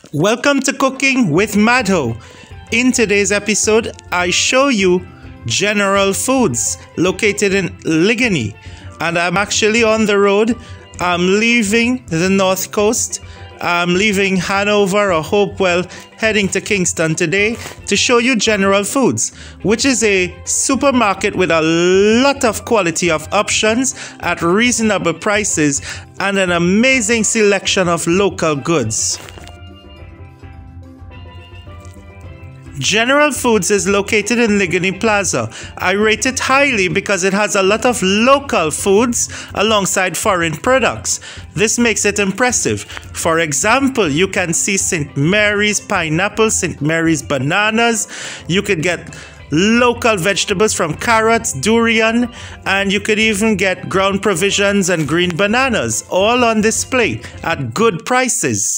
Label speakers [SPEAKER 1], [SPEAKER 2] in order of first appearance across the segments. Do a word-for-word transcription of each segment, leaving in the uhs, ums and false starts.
[SPEAKER 1] Welcome to Cooking with Madho. In today's episode, I show you General Foods located in Liguanea, and I'm actually on the road. I'm leaving the North Coast. I'm leaving Hanover or Hopewell, heading to Kingston today to show you General Foods, which is a supermarket with a lot of quality of options at reasonable prices and an amazing selection of local goods. General Foods is located in Liguanea Plaza. I rate it highly because it has a lot of local foods alongside foreign products. This makes it impressive. For example, you can see Saint Mary's pineapple, Saint Mary's bananas. You could get local vegetables from carrots, durian, and you could even get ground provisions and green bananas, all on display at good prices.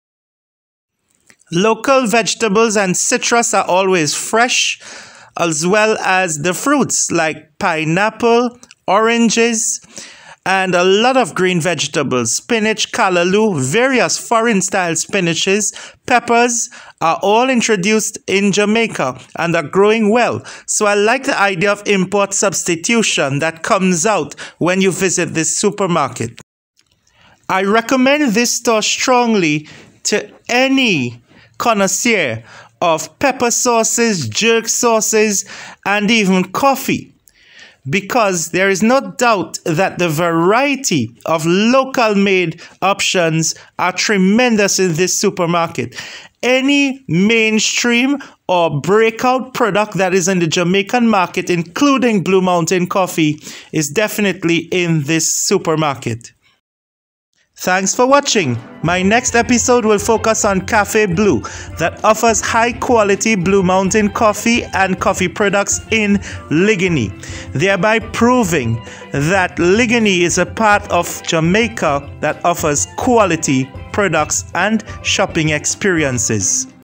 [SPEAKER 1] Local vegetables and citrus are always fresh, as well as the fruits like pineapple, oranges, and a lot of green vegetables, spinach, callaloo, various foreign-style spinaches, peppers are all introduced in Jamaica and are growing well. So I like the idea of import substitution that comes out when you visit this supermarket. I recommend this store strongly to any connoisseur of pepper sauces, jerk sauces, and even coffee, because there is no doubt that the variety of local made options are tremendous in this supermarket. Any mainstream or breakout product that is in the Jamaican market, including Blue Mountain coffee, is definitely in this supermarket. Thanks for watching. My next episode will focus on Cafe Blue, that offers high quality Blue Mountain coffee and coffee products in Liguanea, thereby proving that Liguanea is a part of Jamaica that offers quality products and shopping experiences.